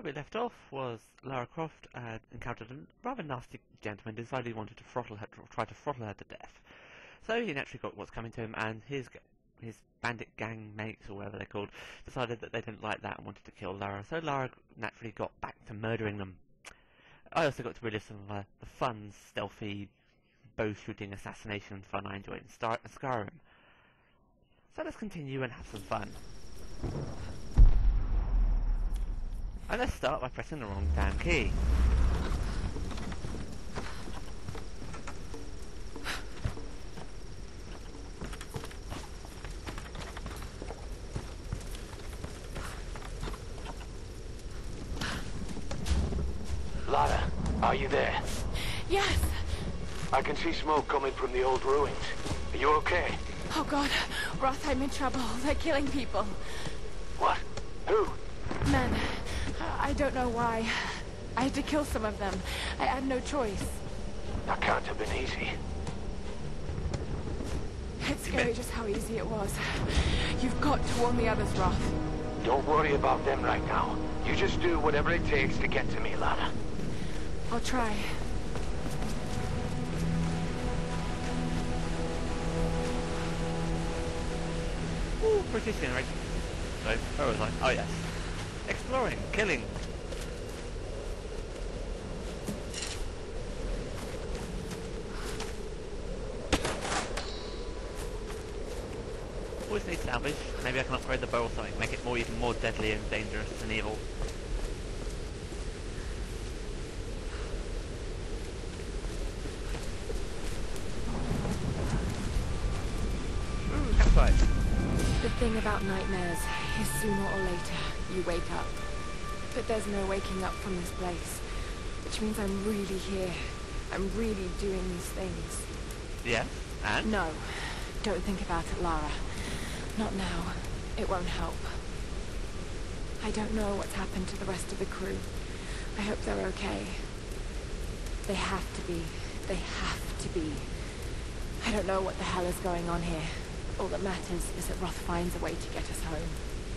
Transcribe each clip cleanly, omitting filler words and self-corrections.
we left off was Lara Croft had encountered a rather nasty gentleman who decided he wanted to try to throttle her to death. So he naturally got what's coming to him, and his bandit gang mates, or whatever they're called, decided that they didn't like that and wanted to kill Lara. So Lara naturally got back to murdering them. I also got to relive some of the fun, stealthy, bow-shooting assassination fun I enjoyed in Skyrim. So let's continue and have some fun. And let's start by pressing the wrong damn key. Lara, are you there? Yes. I can see smoke coming from the old ruins. Are you okay? Oh God, Roth, I'm in trouble. They're killing people. What? Who? Men. I don't know why. I had to kill some of them. I had no choice. That can't have been easy. It's scary just how easy it was. You've got to warn the others, Roth. Don't worry about them right now. You just do whatever it takes to get to me, Lara. I'll try. Ooh, pretty scenery. So, where was I? Oh yes. Exploring, killing. Always need salvage. Maybe I can upgrade the bow or something, make it even more deadly and dangerous and evil. Ooh, campfire. The thing about nightmares is sooner or later, you wake up. But there's no waking up from this place. Which means I'm really here. I'm really doing these things. Yeah, and? No. Don't think about it, Lara. Not now. It won't help. I don't know what's happened to the rest of the crew. I hope they're okay. They have to be. They have to be. I don't know what the hell is going on here. All that matters is that Roth finds a way to get us home.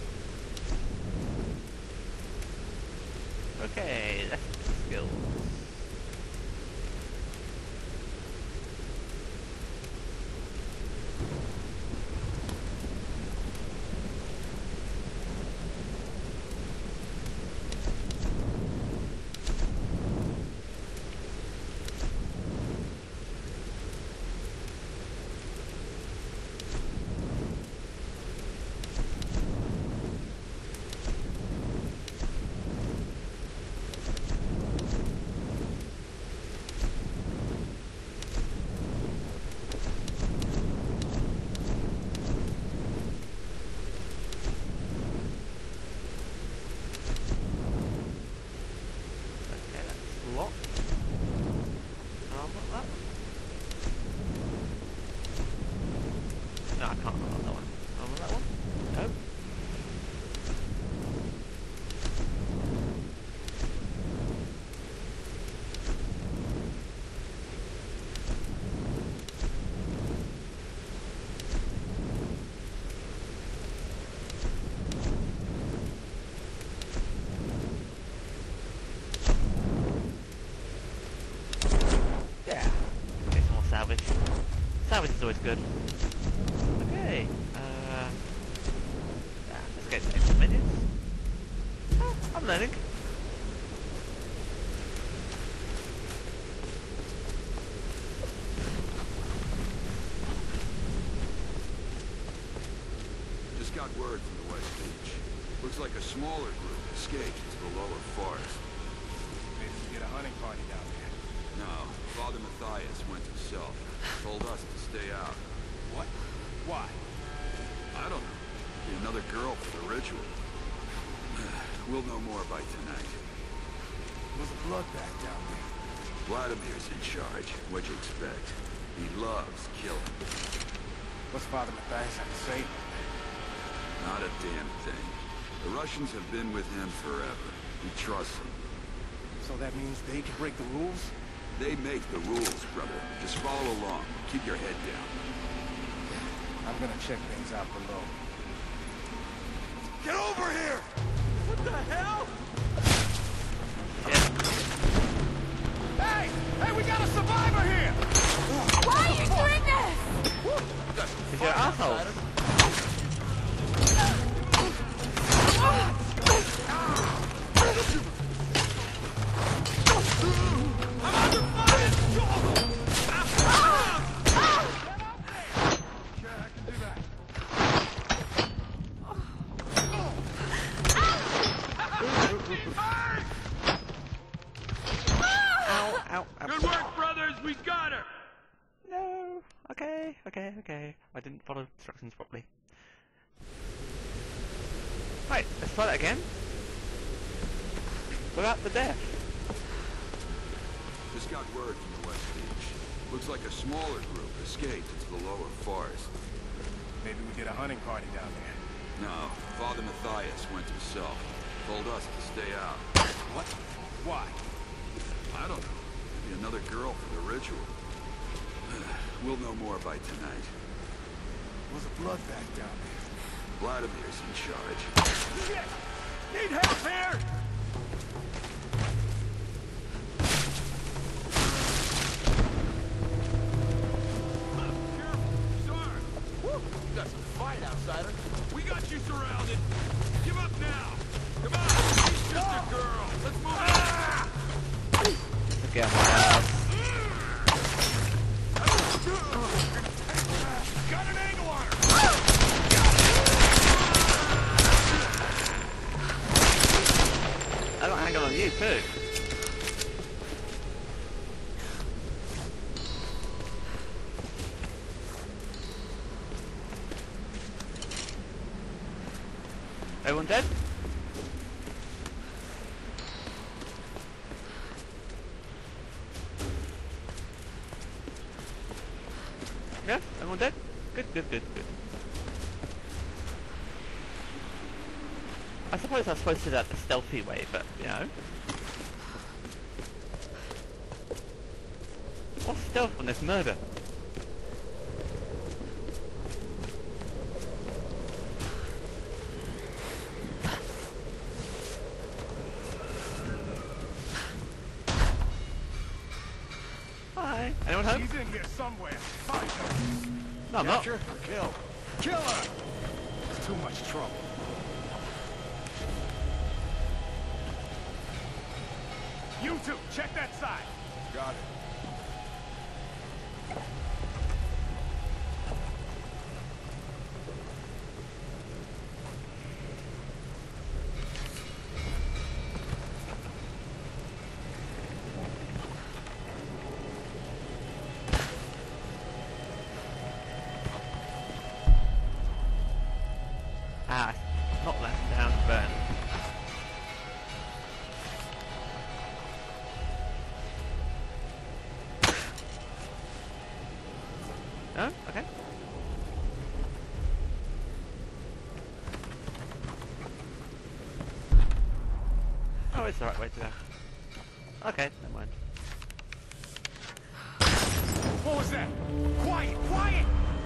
Okay, let's skills. No, I can't unlock that one. Unlock that one? No. Yeah. Okay, some more salvage. Salvage is always good. Okay, yeah, let's get extra minutes. Oh, I'm learning. Just got word from the West Beach. Looks like a smaller group escaped to the lower forest. Maybe we get a hunting party down there. No, Father Matthias went himself. Told us to stay out. What? Why? I don't know. Be another girl for the ritual. We'll know more by tonight. There's a bloodbath down there. Vladimir's in charge. What'd you expect? He loves killing. What's Father Matthias have to say? Not a damn thing. The Russians have been with him forever. He trusts them. So that means they can break the rules? They make the rules, brother. Just follow along. Keep your head down. I'm gonna check things out below. Get over here! What the hell? Hey, we got a survivor here! Why are you doing this? Because you're an asshole. Ow, ow. Good work, brothers! We got her! No. Okay. I didn't follow instructions properly. Right, let's try that again. Without the death. Just got word from the West Beach. Looks like a smaller group escaped into the lower forest. Maybe we get a hunting party down there. No, Father Matthias went himself. Told us to stay out. What? Why? I don't know. Maybe another girl for the ritual. We'll know more by tonight. There was a bloodbath down there. Vladimir's in charge. Shit! Need help here! Got some fight, outsider. We got you surrounded. Give up now. Come on. She's just a girl. Let's move on. Look at my ass. Got an angle on her! I got an angle on you too. Everyone dead? Yeah, everyone dead? Good. I suppose I was supposed to do that the stealthy way, but, you know. What's stealth when there's murder? Hi. Anyone home? She's in here somewhere. Find her. No, I'm not. Capture or kill? Kill her! It's too much trouble. You two, check that side. Got it. Ah, not left down, burn. Oh, okay. Oh, it's the right way to go. Okay, never mind. What was that? Quiet! Quiet!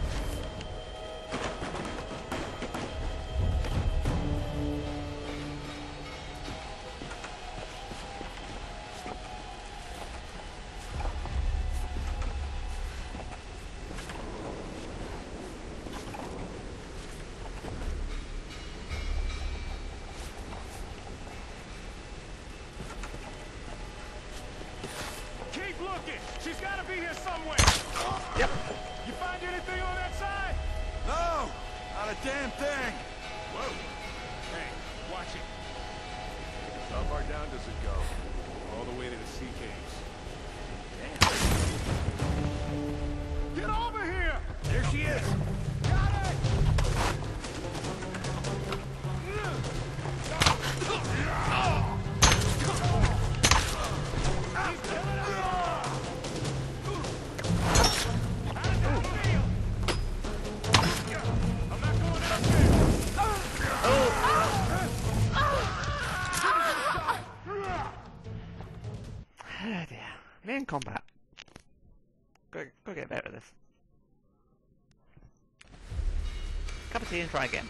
Keep looking! She's gotta be here somewhere! Yep. You find anything on that side? No! Not a damn thing! Whoa! Hey, watch it. How far down does it go? All the way to the sea caves. Damn. Get over here! There she is! Got it! He's killing us all! I'm not going out there! Oh dear. Me in combat. Go get better at this. Cup of tea and try again.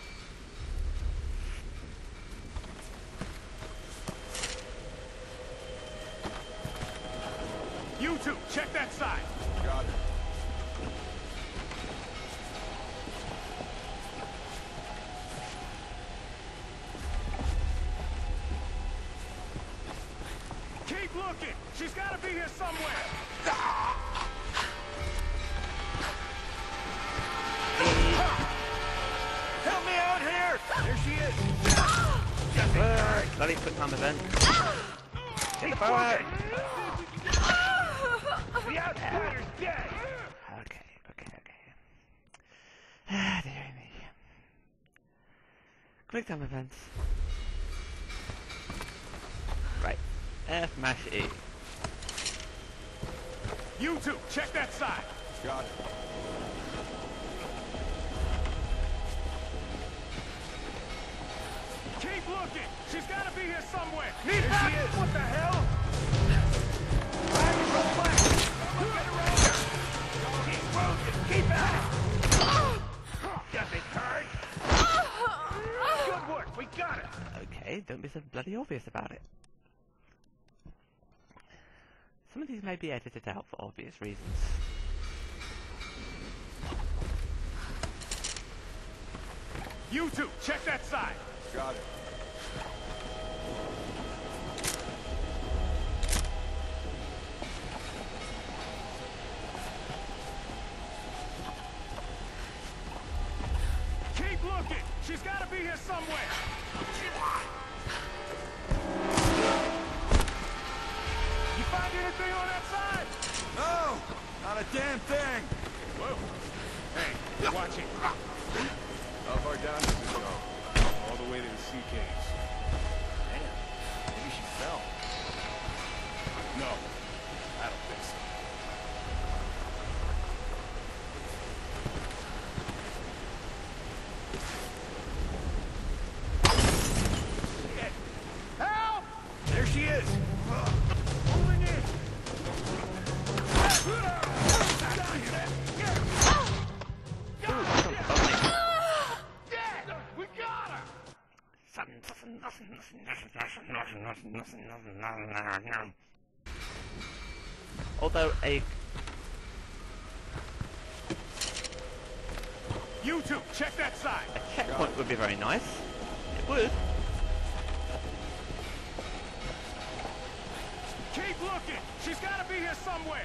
You two, check that side. Got it. Keep looking. She's got to be here somewhere. Help me out here. There she is. Bloody quick time event. Get the power. The outsider's dead! Okay. Ah, dear me. Quick time events. Right. F mash E. You two, check that side. Got it. Keep looking. She's got to be here somewhere. There she is. What the hell? Keep at it! Does it hurt? Good work, we got it! Okay, don't be so bloody obvious about it. Some of these may be edited out for obvious reasons. You two, check that side. Got it. Keep looking. She's got to be here somewhere. You find anything on that side? No, not a damn thing. Whoa. Hey, watch it. How far down does it go? All the way to the sea caves. Damn, maybe she fell. No, I don't think so. Shit. Help! There she is. Moving in. We got her! Although a You two, check that side. checkpoint would be very nice. It would. Keep looking. She's got to be here somewhere.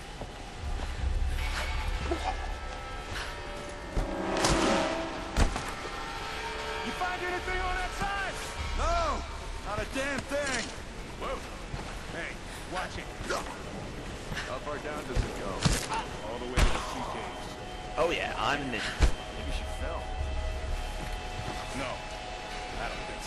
You find anything on that side? No, not a damn thing. Whoa. Hey, watch it. How far down does it go? All the way to the sea caves. Oh yeah, I'm in this. Maybe she fell. No, I don't think so.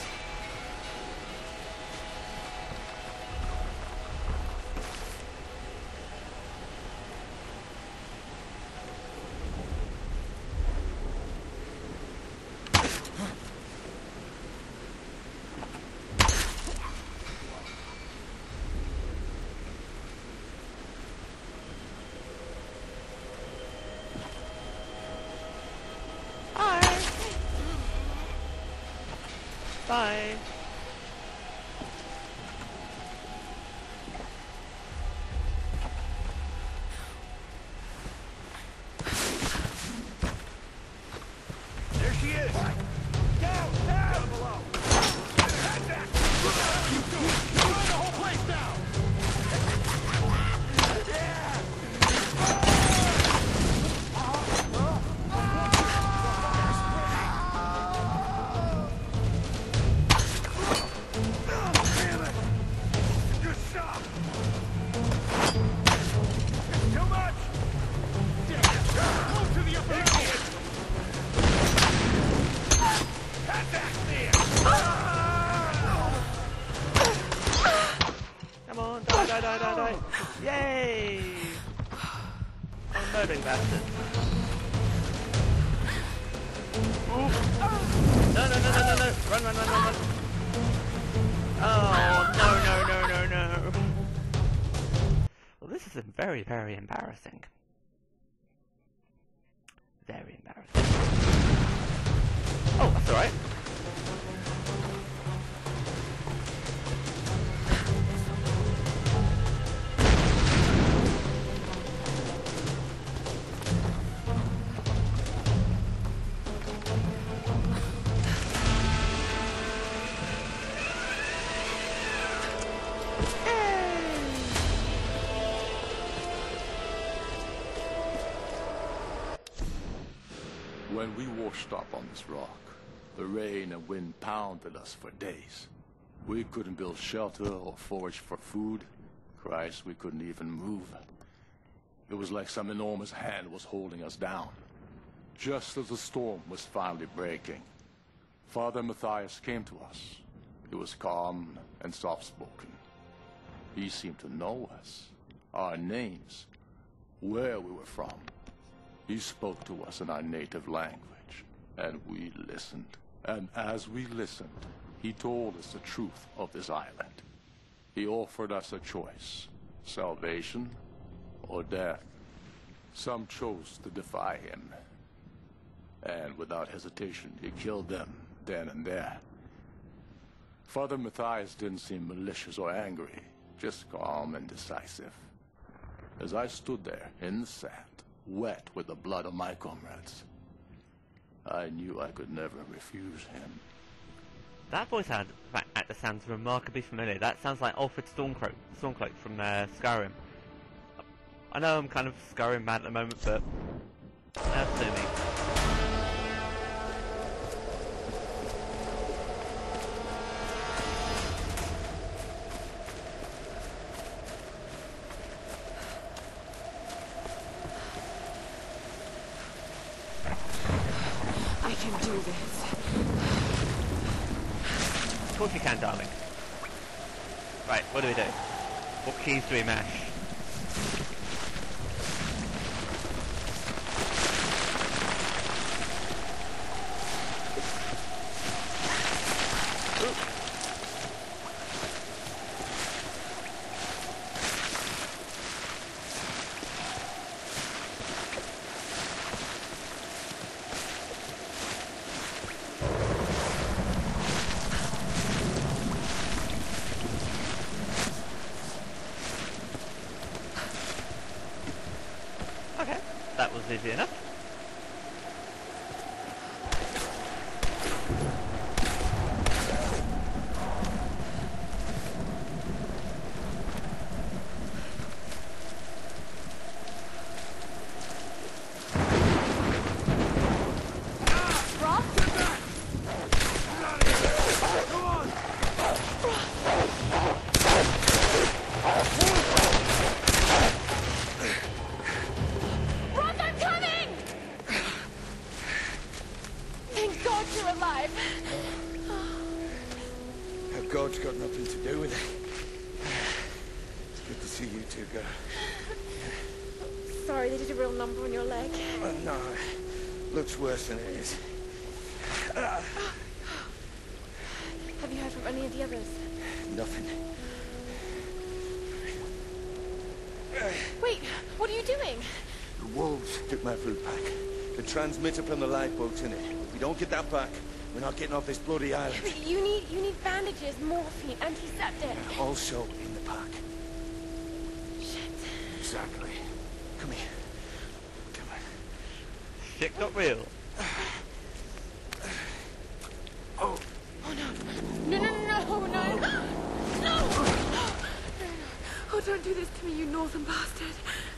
Bye. There she is. Down below. Attack. You two, burn the whole place down. Damn it. Good shot. It's too much. Move to the upper level. Come on, die. Yay! I'm a murdering bastard. Ooh. No. Run. Oh, no. Well, this is very, very embarrassing. Very embarrassing. Oh, that's alright. When we washed up on this rock, the rain and wind pounded us for days. We couldn't build shelter or forage for food. Christ, we couldn't even move. It was like some enormous hand was holding us down. Just as the storm was finally breaking, Father Matthias came to us. He was calm and soft-spoken. He seemed to know us, our names, where we were from. He spoke to us in our native language, and we listened. And as we listened, he told us the truth of this island. He offered us a choice, salvation or death. Some chose to defy him, and without hesitation, he killed them then and there. Father Matthias didn't seem malicious or angry, just calm and decisive. As I stood there in the sand, wet with the blood of my comrades, I knew I could never refuse him. That voice actor sounds remarkably familiar. That sounds like Alfred Stormcloak from Skyrim. I know I'm kind of Skyrim mad at the moment, but that's silly. I can do this. Of course you can, darling. Right, what do we do? What keys do we mash? Okay, that was easy enough. God's got nothing to do with it. It's good to see you two go. Sorry, they did a real number on your leg. No, looks worse than it is. Have you heard from any of the others? Nothing. Wait, what are you doing? The wolves took my food pack. The transmitter from the lifeboat's in it. If we don't get that back, we're not getting off this bloody island. But you need bandages, morphine, antiseptic. Also in the pack. Shit. Exactly. Come here. Come on. Shit got real. Oh. Oh no. No. Oh, don't do this to me, you northern bastard.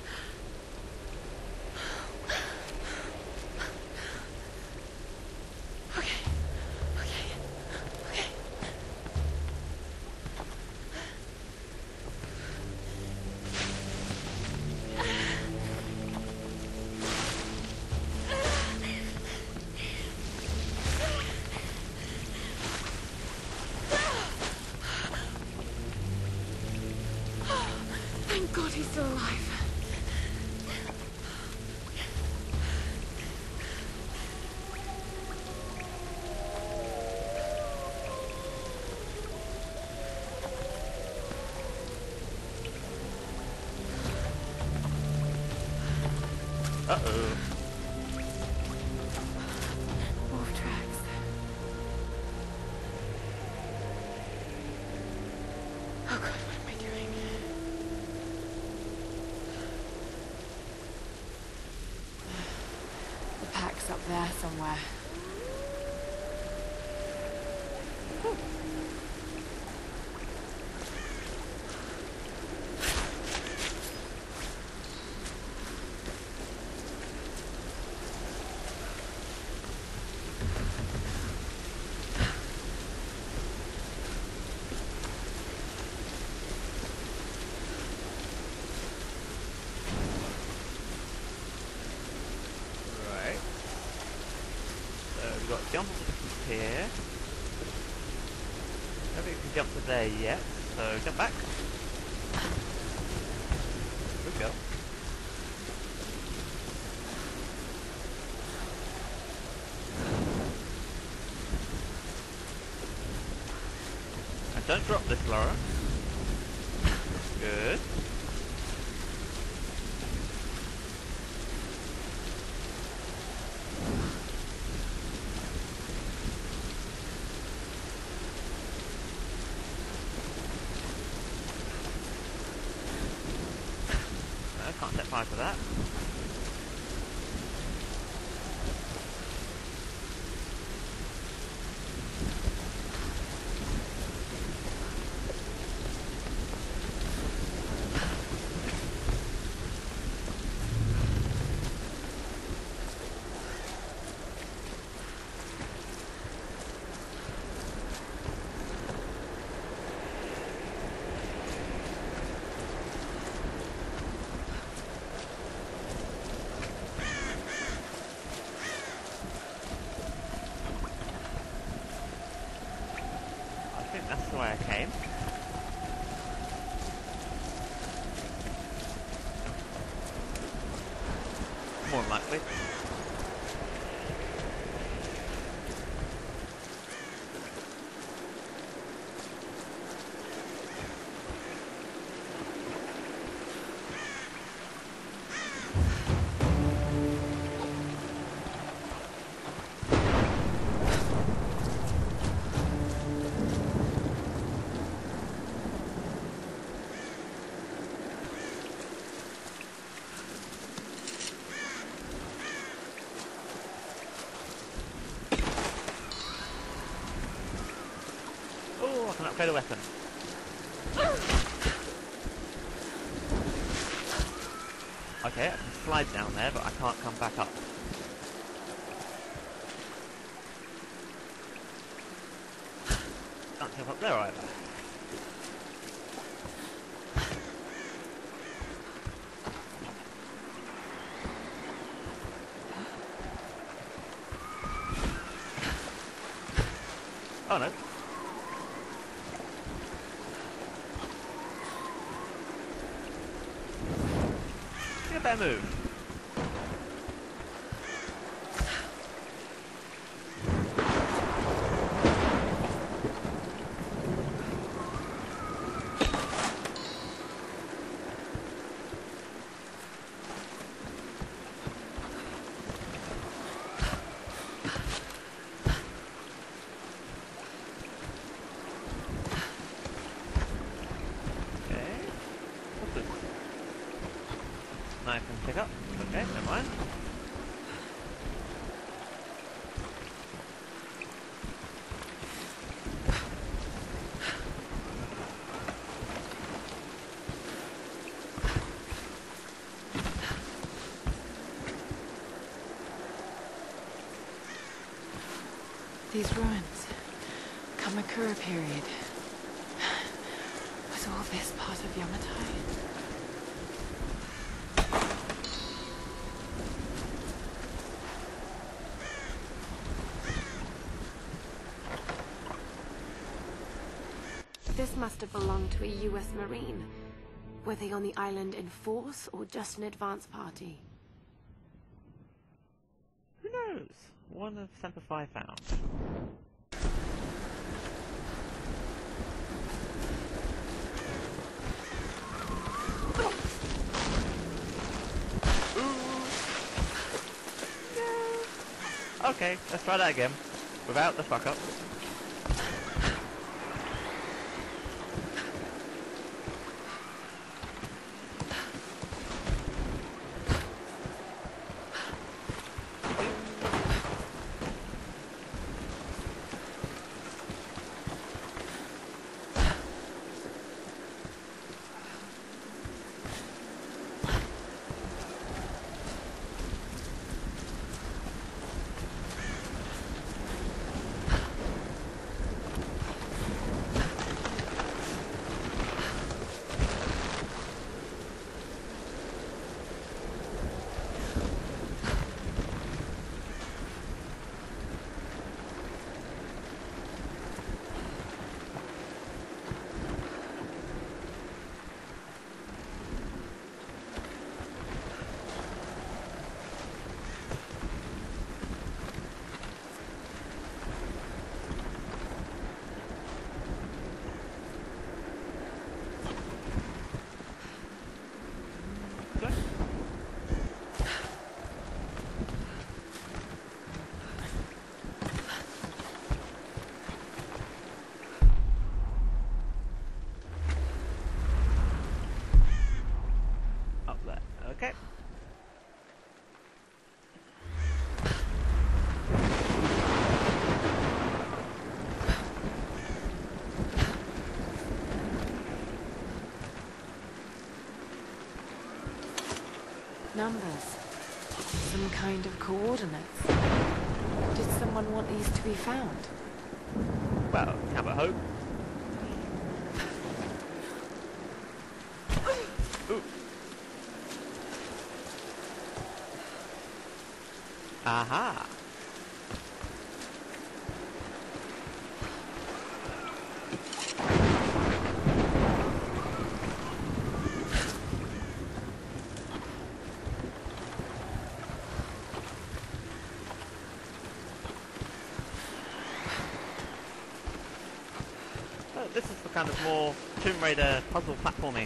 Thank God he's still alive. Uh-oh. Wolf tracks. Oh God, what am I doing? The pack's up there somewhere. we've got to jump here. Nobody can jump to there yet, so jump back. Good go. And don't drop this, Lara. Good. Can't set fire to that. That's the way I came. More than likely. Oh, I can upgrade a weapon. Okay, I can slide down there, but I can't come back up. Can't jump up there either. Oh no. Get that move. Knife and pick up. Okay, never mind. These ruins. Kamakura period. Was all this part of Yamatai? This must have belonged to a US Marine. Were they on the island in force or just an advance party? Who knows? One of Semper Fi found. No. Okay, let's try that again. Without the fuck up. numbers. Some kind of coordinates. Did someone want these to be found? Well, can't but hope. Ooh. Aha! Oh, this is the kind of more Tomb Raider puzzle platforming.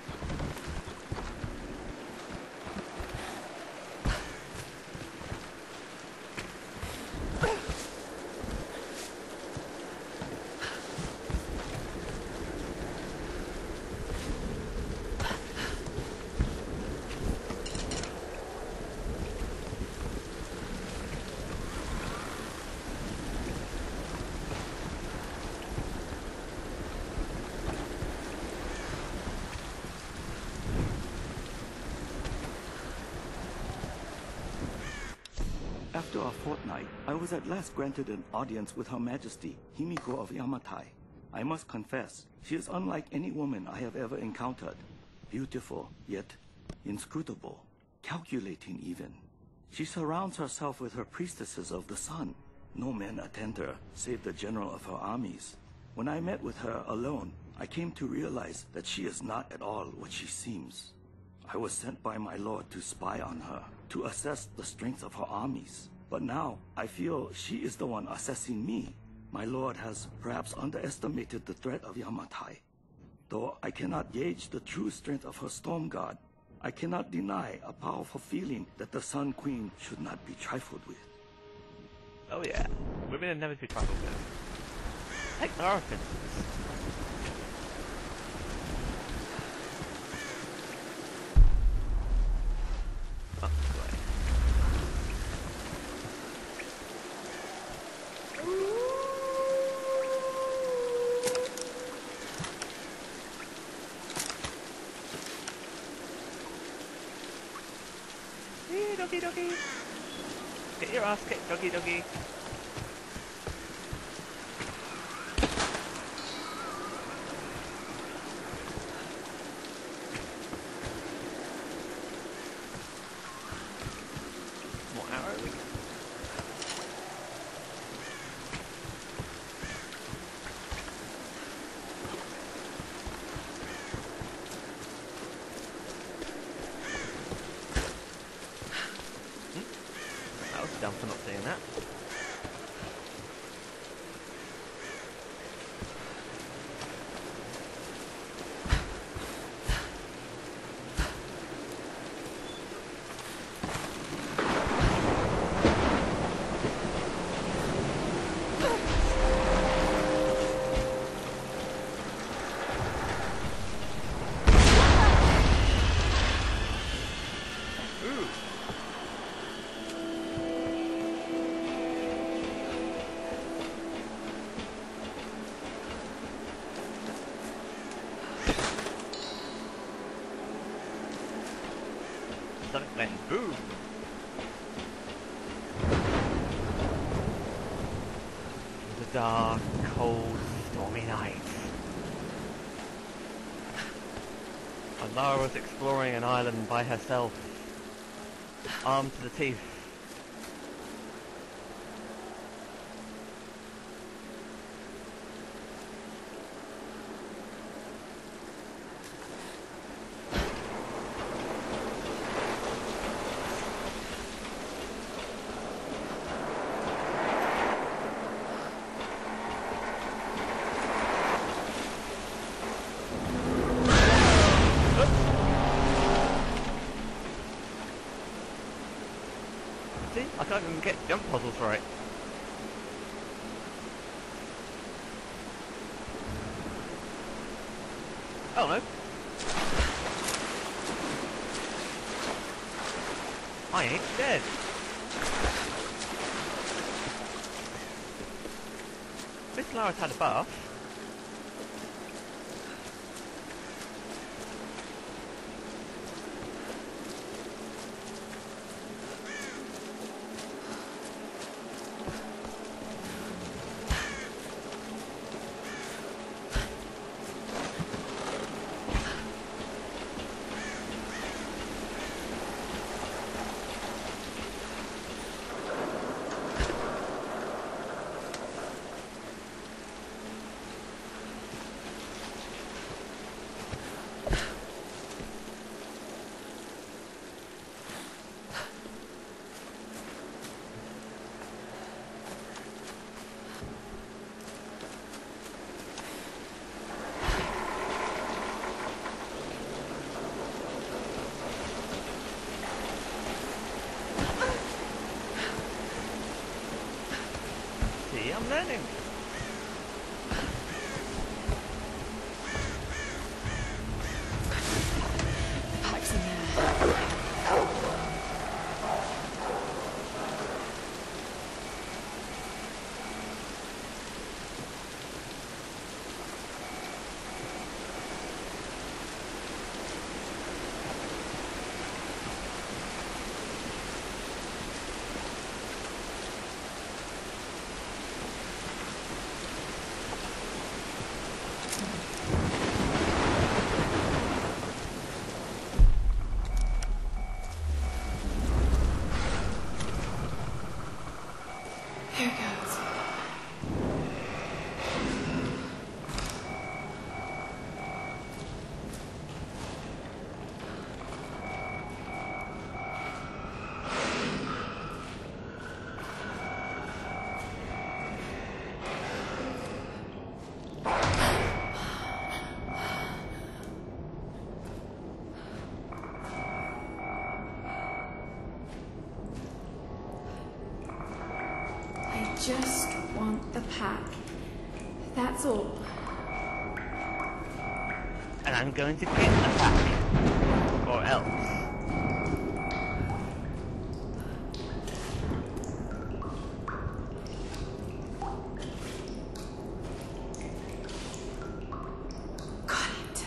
After a fortnight, I was at last granted an audience with Her Majesty, Himiko of Yamatai. I must confess, she is unlike any woman I have ever encountered. Beautiful, yet inscrutable, calculating even. She surrounds herself with her priestesses of the sun. No men attend her, save the general of her armies. When I met with her alone, I came to realize that she is not at all what she seems. I was sent by my lord to spy on her, to assess the strength of her armies. But now, I feel she is the one assessing me. My lord has perhaps underestimated the threat of Yamatai. Though I cannot gauge the true strength of her storm god, I cannot deny a powerful feeling that the Sun Queen should not be trifled with. Oh yeah, women are never to be trifled with. Take Lara for instance. Oh, this way. Doggy doggy. Get your ass kicked, doggy doggy. More arrows. That was dumb for not seeing that. Ooh. Something went boom. It was a dark, cold, stormy night. And Lara was exploring an island by herself, armed to the teeth. See? I can't even get jump puzzles right. Oh no. I ain't dead. Miss Lara's had a bath. I'm learning. Pack's in there. Here goes. I just want the pack. That's all. And I'm going to get the pack. Or else. Got it.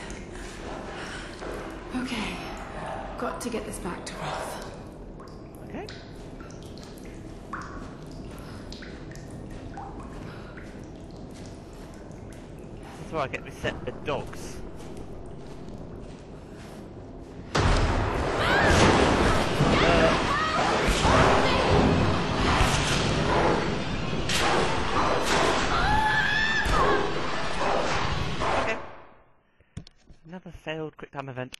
Okay. Got to get this back to Roth. Okay. This is where I get reset the dogs. Okay. Another failed quick time event.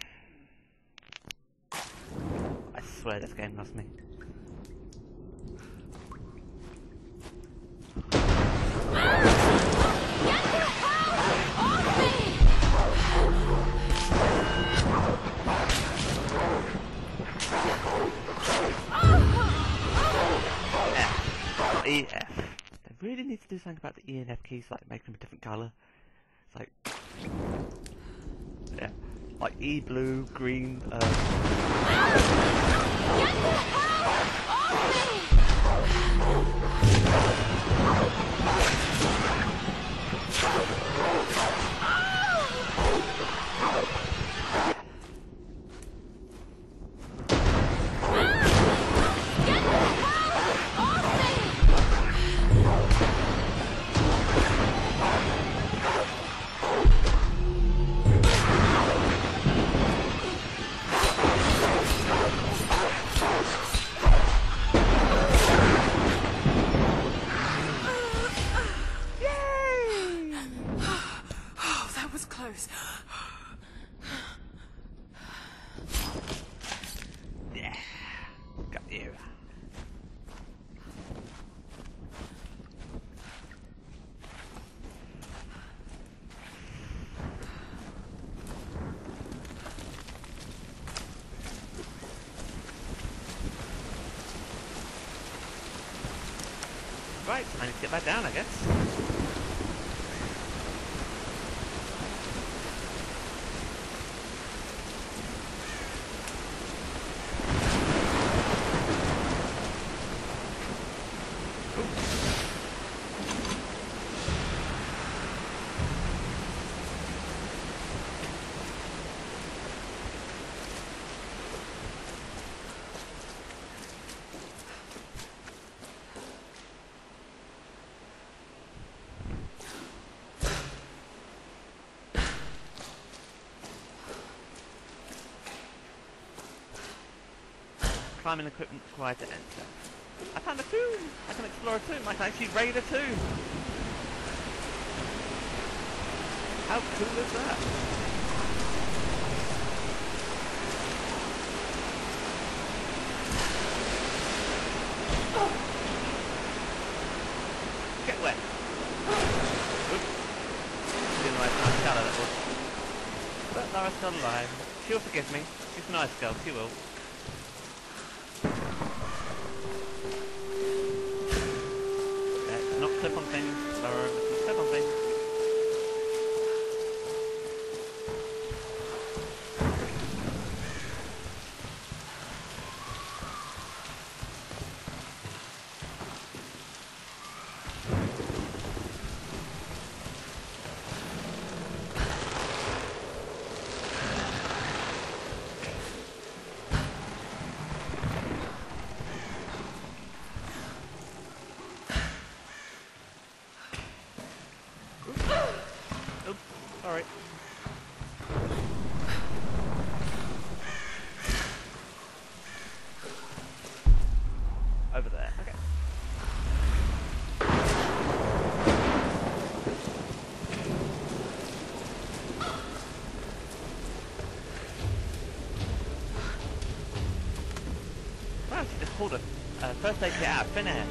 I swear this game lost me. E, F. They really need to do something about the E and F keys, like make them a different colour. It's like, yeah, like E blue, green. Oh, that was close. Yeah, got you. Right, I need to get back down, I guess. Climbing equipment required to enter. I found a tomb! I can explore a tomb. I can actually raid a tomb! How cool is that? Get wet! Oops. Didn't know how shallow that was. But Lara's still alive. She'll forgive me. She's a nice girl, she will. over there. Okay. Wow, she just pulled a first aid kit out of thin air.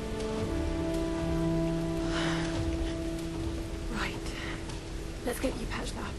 Right. Let's get you patched up.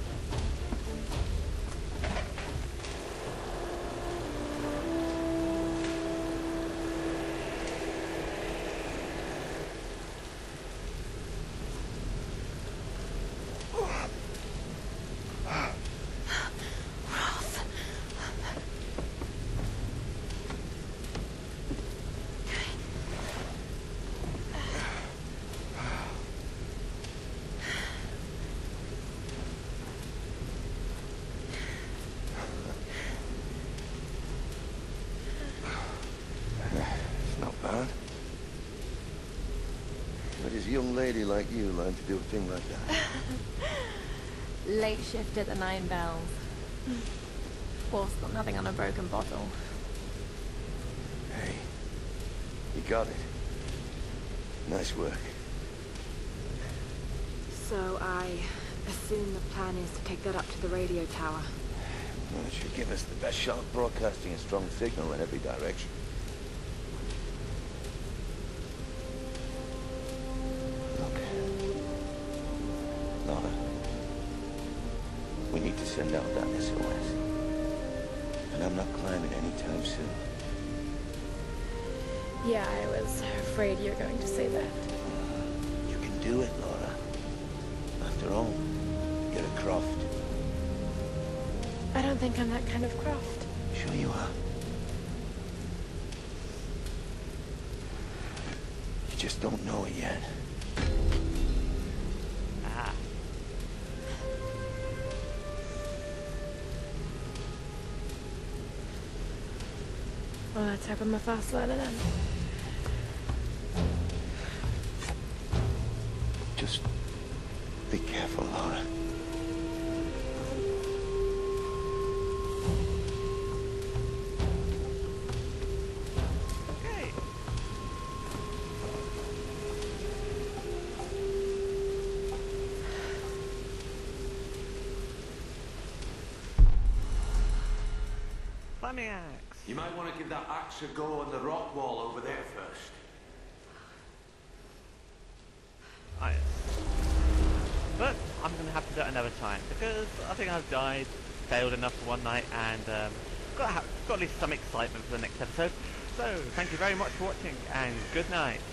Young lady like you learn to do a thing like that? Late shift at the 9 Bells. Wolf's got nothing on a broken bottle. Hey, you got it. Nice work. So I assume the plan is to take that up to the radio tower. Well, it should give us the best shot of broadcasting a strong signal in every direction. Lara, we need to send out that SOS. And I'm not climbing anytime soon. Yeah, I was afraid you were going to say that. You can do it, Lara. After all, you're a Croft. I don't think I'm that kind of Croft. Sure you are. You just don't know it yet. Well, let's hope I'm a fast learner then. Just be careful, Lara. Okay. Climbing axe. You might want to give that axe a go on the rock wall over there first. But I'm going to have to do it another time because I think I've died, failed enough for one night, and got at least some excitement for the next episode. So thank you very much for watching, and good night.